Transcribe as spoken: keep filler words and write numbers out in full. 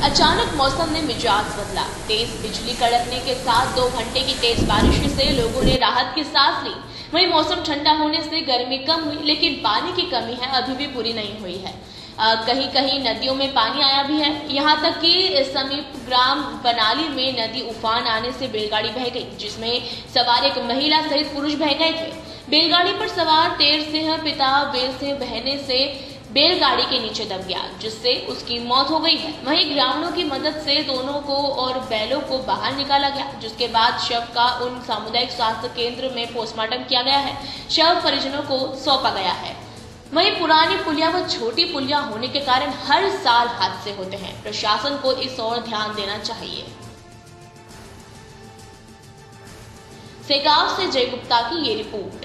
अचानक मौसम ने मिजाज बदला। तेज बिजली कड़कने के साथ दो घंटे की तेज बारिश से लोगों ने राहत की सांस ली। वहीं मौसम ठंडा होने से गर्मी कम हुई, लेकिन पानी की कमी है अभी भी पूरी नहीं हुई है। आ, कहीं कहीं नदियों में पानी आया भी है। यहाँ तक कि समीप ग्राम बनाली में नदी उफान आने से बेलगाड़ी बह गई, जिसमें सवार एक महिला सहित पुरुष बह गए थे। बेलगाड़ी पर सवार तेर सिंह पिता बेल सिंह बहने से बेलगाड़ी के नीचे दब गया, जिससे उसकी मौत हो गई है। वहीं ग्रामीणों की मदद से दोनों को और बैलों को बाहर निकाला गया, जिसके बाद शव का उन सामुदायिक स्वास्थ्य केंद्र में पोस्टमार्टम किया गया है। शव परिजनों को सौंपा गया है। वहीं पुरानी पुलिया व छोटी पुलिया होने के कारण हर साल हादसे होते हैं। प्रशासन को इस ओर ध्यान देना चाहिए। सेगांव से जय गुप्ता की ये रिपोर्ट।